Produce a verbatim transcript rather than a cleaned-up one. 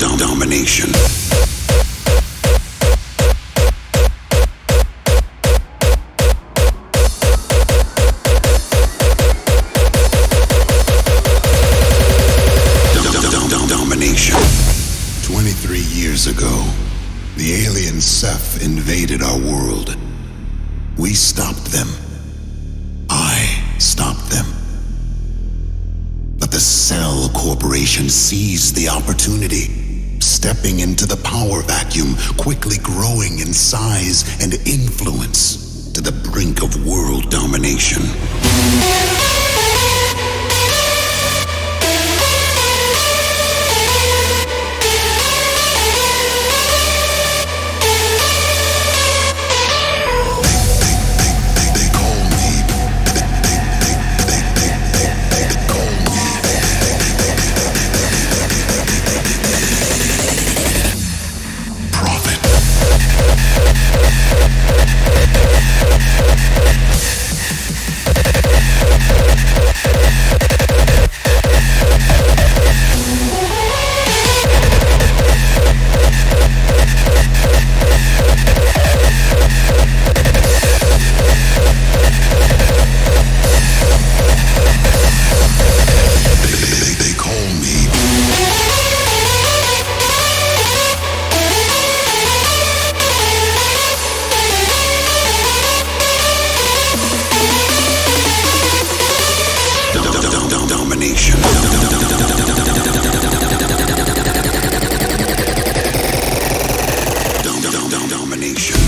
Domination. Domination. twenty-three years ago, the alien Ceph invaded our world. We stopped them. I stopped them. But the Cell Corporation seized the opportunity, stepping into the power vacuum, quickly growing in size and influence to the brink of world domination. Domination. Domination.